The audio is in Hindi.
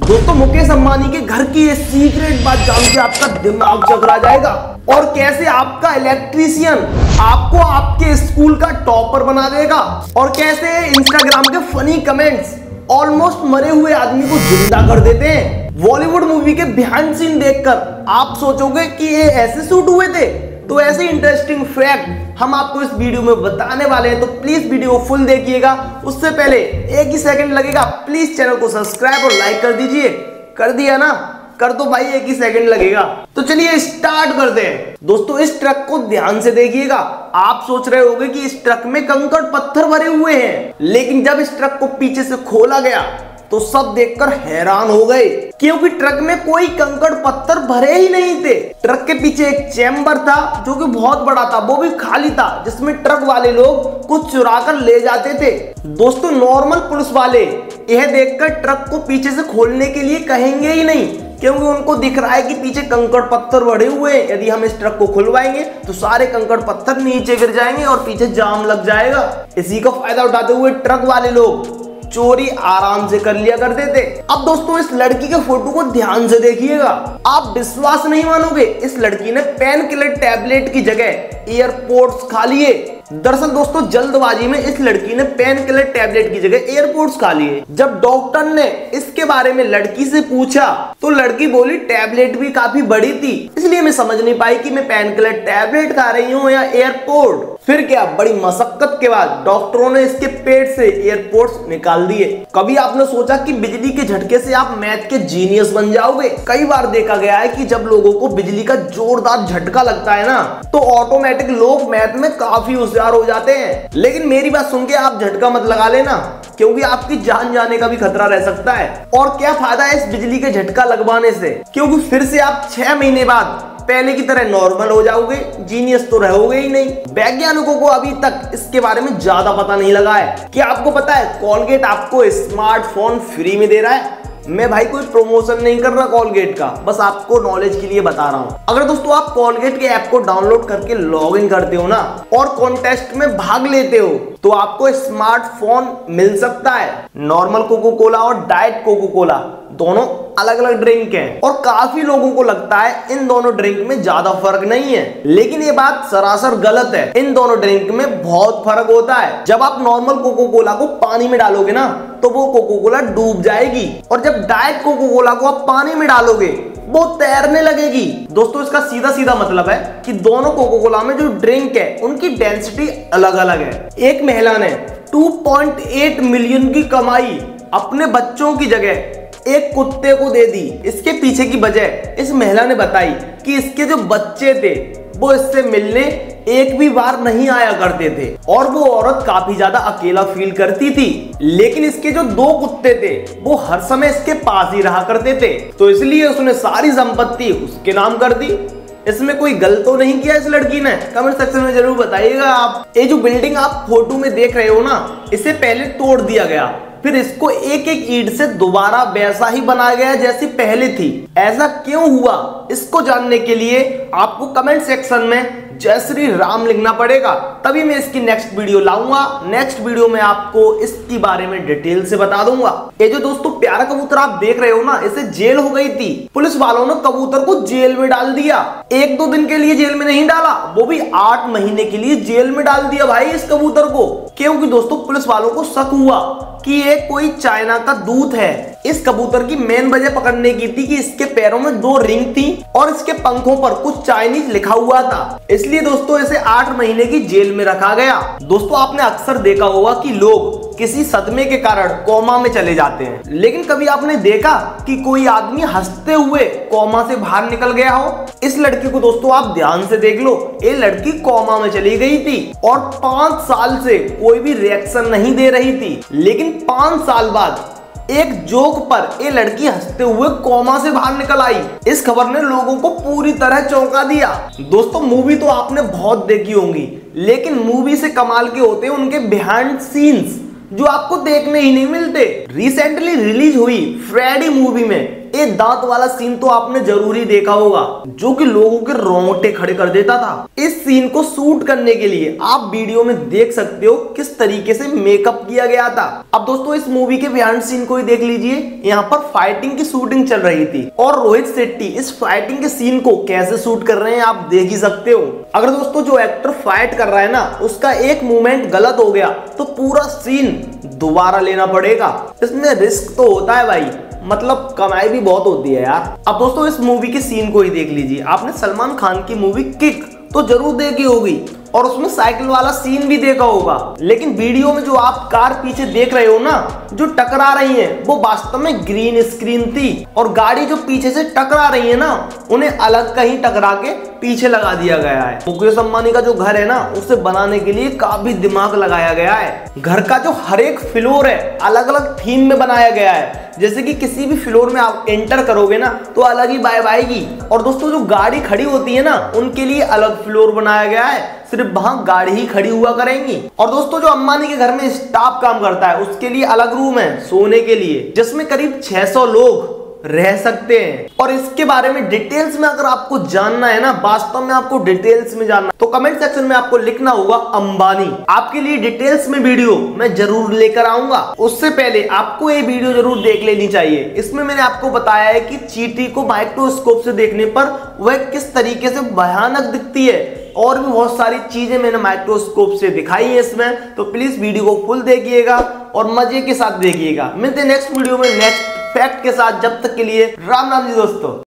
दोस्तों मुकेश अंबानी के घर की ये सीक्रेट बात जान के आपका दिमाग चकरा जाएगा। और कैसे आपका इलेक्ट्रीशियन आपको आपके स्कूल का टॉपर बना देगा, और कैसे इंस्टाग्राम के फनी कमेंट्स ऑलमोस्ट मरे हुए आदमी को जिंदा कर देते हैं। बॉलीवुड मूवी के बिहाइंड सीन देखकर आप सोचोगे कि ये ऐसे शूट हुए थे। तो ऐसे इंटरेस्टिंग फैक्ट हम आपको इस वीडियो में बताने वाले हैं, तो प्लीज वीडियो को फुल देखिएगा। उससे पहले एक ही सेकंड लगेगा, प्लीज चैनल को सब्सक्राइब और लाइक कर दीजिए। कर दिया ना? कर दो भाई, एक ही सेकंड लगेगा। तो चलिए स्टार्ट करते हैं। दोस्तों इस ट्रक को ध्यान से देखिएगा। आप सोच रहे होंगे कि इस ट्रक में कंकड़ पत्थर भरे हुए हैं, लेकिन जब इस ट्रक को पीछे से खोला गया तो सब देखकर हैरान हो गए, क्योंकि ट्रक में कोई कंकड़ पत्थर भरे ही नहीं थे। ट्रक के पीछे एक चैम्बर था जो कि बहुत बड़ा था, वो भी खाली था, जिसमें ट्रक वाले लोग कुछ चुरा कर ले जाते थे। दोस्तों नॉर्मल पुलिस वाले यह देखकर ट्रक को पीछे से खोलने के लिए कहेंगे ही नहीं, क्योंकि उनको दिख रहा है कि पीछे कंकड़ पत्थर भरे हुए हैं। यदि हम इस ट्रक को खुलवाएंगे तो सारे कंकड़ पत्थर नीचे गिर जाएंगे और पीछे जाम लग जाएगा। इसी का फायदा उठाते हुए ट्रक वाले लोग चोरी आराम से कर लिया करते थे। अब दोस्तों इस लड़की के फोटो को ध्यान से देखिएगा। आप विश्वास नहीं मानोगे, इस लड़की ने पेन किलर टैबलेट की जगह एयरपोर्ट्स खा लिए। दरअसल दोस्तों जल्दबाजी में इस लड़की ने पेन किलर टैबलेट की जगह एयरपोर्ट्स खा लिए। जब डॉक्टर ने इसके बारे में लड़की से पूछा तो लड़की बोली टैबलेट भी काफी बड़ी थी, इसलिए मैं समझ नहीं पाई कि मैं पेन किलर टैबलेट खा रही हूँ या एयरपोर्ट। फिर क्या, बड़ी मशक्कत के बाद डॉक्टरों ने इसके पेट से एयरपोर्ट्स निकाल दिए। कभी आपने सोचा कि बिजली के झटके से आप मैथ के जीनियस बन जाओगे? कई बार देखा गया है कि जब लोगों को बिजली का जोरदार झटका लगता है ना, तो ऑटोमेटिक लोग मैथ में काफी होशियार हो जाते हैं। लेकिन मेरी बात सुन के आप झटका मत लगा लेना, क्योंकि आपकी जान जाने का भी खतरा रह सकता है। और क्या फायदा है इस बिजली के झटका लगवाने से, क्योंकि फिर से आप 6 महीने बाद पहले की तरह नॉर्मल हो जाओगे, जीनियस तो रहोगे ही नहीं। वैज्ञानिकों को अभी तक इसके बारे में ज्यादा पता नहीं लगा है। क्या आपको पता है कोलगेट आपको स्मार्टफोन फ्री में दे रहा है? मैं भाई कोई प्रमोशन नहीं कर रहा कोलगेट का, बस आपको नॉलेज के लिए बता रहा हूँ। अगर दोस्तों आप कोलगेट के ऐप को डाउनलोड करके लॉग इन करते हो ना और कॉन्टेस्ट में भाग लेते हो, तो आपको स्मार्टफोन मिल सकता है। नॉर्मल कोको कोला और डाइट कोको कोला दोनों अलग अलग ड्रिंक हैं, और काफी लोगों को लगता है इन दोनों ड्रिंक में ज्यादा फर्क नहीं है, लेकिन ये बात सरासर गलत है। इन दोनों ड्रिंक में बहुत फर्क होता है। जब आप नॉर्मल कोको कोला को पानी में डालोगे ना तो वो कोको कोला डूब जाएगी, और जब डाइट कोको कोला को आप पानी में डालोगे वो तैरने लगेगी। दोस्तों इसका सीधा सीधा मतलब है कि दोनों कोको कोला में जो ड्रिंक है उनकी डेंसिटी अलग अलग है। एक महिला ने 2.8 मिलियन की कमाई अपने बच्चों की जगह एक कुत्ते को दे दी। इसके पीछे की वजह इस महिला ने बताई कि इसके जो बच्चे थे वो इससे मिलने एक भी बार नहीं आया करते थे, और वो औरत काफी ज्यादा अकेला फील करती थी। लेकिन इसके जो 2 कुत्ते थे वो हर समय इसके पास ही रहा करते थे, तो इसलिए उसने सारी संपत्ति उसके नाम कर दी। इसमें कोई गलत तो नहीं किया इस लड़की ने? कमेंट सेक्शन में जरूर बताइएगा आप। ये जो बिल्डिंग आप फोटो में देख रहे हो ना, इसे पहले तोड़ दिया गया, फिर इसको एक एक ईंट से दोबारा वैसा ही बनाया गया जैसी पहले थी। ऐसा क्यों हुआ, इसको जानने के लिए आपको कमेंट सेक्शन में जय श्री राम लिखना पड़ेगा, तभी मैं इसकी नेक्स्ट वीडियो लाऊंगा। नेक्स्ट वीडियो में आपको इसके बारे में डिटेल से बता दूंगा। ये जो दोस्तों प्यारा कबूतर आप देख रहे हो ना, इसे जेल हो गई थी। पुलिस वालों ने कबूतर को जेल में डाल दिया। 1-2 दिन के लिए जेल में नहीं डाला, वो भी 8 महीने के लिए जेल में डाल दिया भाई इस कबूतर को, क्योंकि दोस्तों पुलिस वालों को शक हुआ कि ये कोई चाइना का दूत है। इस कबूतर की मेन वजह पकड़ने की थी कि इसके पैरों में 2 रिंग थी और इसके पंखों पर कुछ चाइनीज लिखा हुआ था, इसलिए दोस्तों इसे 8 महीने की जेल में रखा गया। दोस्तों आपने अक्सर देखा होगा कि लोग किसी सदमे के कारण कोमा में चले जाते हैं, लेकिन कभी आपने देखा कि कोई आदमी हंसते हुए कोमा से बाहर निकल गया हो? इस लड़की को दोस्तों आप ध्यान से देख लो, ये लड़की कोमा में चली गई थी और 5 साल से कोई भी रिएक्शन नहीं दे रही थी, लेकिन 5 साल बाद एक जोक पर ये लड़की हंसते हुए कोमा से बाहर निकल आई। इस खबर ने लोगों को पूरी तरह चौंका दिया। दोस्तों मूवी तो आपने बहुत देखी होंगी, लेकिन मूवी से कमाल के होते हैं उनके बिहाइंड सीन्स, जो आपको देखने ही नहीं मिलते। रिसेंटली रिलीज हुई फ्रेडी मूवी में ये दांत वाला सीन तो आपने जरूर ही देखा होगा, जो कि लोगों के रोंगटे खड़े कर देता था। इस सीन को शूट करने के लिए आप वीडियो में देख सकते हो किस तरीके से मेकअप किया गया था। अब दोस्तों इस मूवी के बिहाइंड सीन को ही देख लीजिए। यहाँ पर फाइटिंग की शूटिंग चल रही थी और रोहित शेट्टी इस फाइटिंग के सीन को कैसे शूट कर रहे हैं आप देख ही सकते हो। अगर दोस्तों जो एक्टर फाइट कर रहा है ना, उसका एक मूवमेंट गलत हो गया तो पूरा सीन दोबारा लेना पड़ेगा। इसमें रिस्क तो होता है भाई, मतलब कमाई भी बहुत होती है यार। अब दोस्तों इस मूवी के सीन को ही देख लीजिए। आपने सलमान खान की मूवी किक तो जरूर देखी होगी और उसमें साइकिल वाला सीन भी देखा होगा, लेकिन वीडियो में जो आप कार पीछे देख रहे हो ना, जो टकरा रही है वो वास्तव में ग्रीन स्क्रीन थी और गाड़ी जो पीछे से टकरा रही है ना, उन्हें अलग कहीं टकरा के पीछे लगा दिया गया है। मुकेश अंबानी का जो घर है ना, उसे बनाने के लिए काफी दिमाग लगाया गया है। घर का जो हर एक फ्लोर है अलग अलग थीम में बनाया गया है। जैसे कि किसी भी फ्लोर में आप एंटर करोगे ना तो अलग ही वाइब आएगी। और दोस्तों जो गाड़ी खड़ी होती है ना, उनके लिए अलग फ्लोर बनाया गया है, सिर्फ वहां गाड़ी ही खड़ी हुआ करेंगी। और दोस्तों जो अंबानी के घर में स्टाफ काम करता है, उसके लिए अलग रूम है सोने के लिए, जिसमें करीब 600 लोग रह सकते हैं। और इसके बारे में डिटेल्स में अगर आपको जानना है ना, वास्तव में आपको डिटेल्स में जानना, तो कमेंट सेक्शन में आपको लिखना होगा अंबानी। आपके लिए डिटेल्स में वीडियो मैं जरूर लेकर आऊंगा। उससे पहले आपको ये वीडियो जरूर देख लेनी चाहिए। इसमें मैंने आपको बताया है कि चींटी को माइक्रोस्कोप से देखने पर वह किस तरीके से भयानक दिखती है, और भी बहुत सारी चीजें मैंने माइक्रोस्कोप से दिखाई है इसमें। तो प्लीज वीडियो को फुल देखिएगा और मजे के साथ देखिएगा। मिलते हैं नेक्स्ट वीडियो में नेक्स्ट फैक्ट के साथ। जब तक के लिए राम राम जी दोस्तों।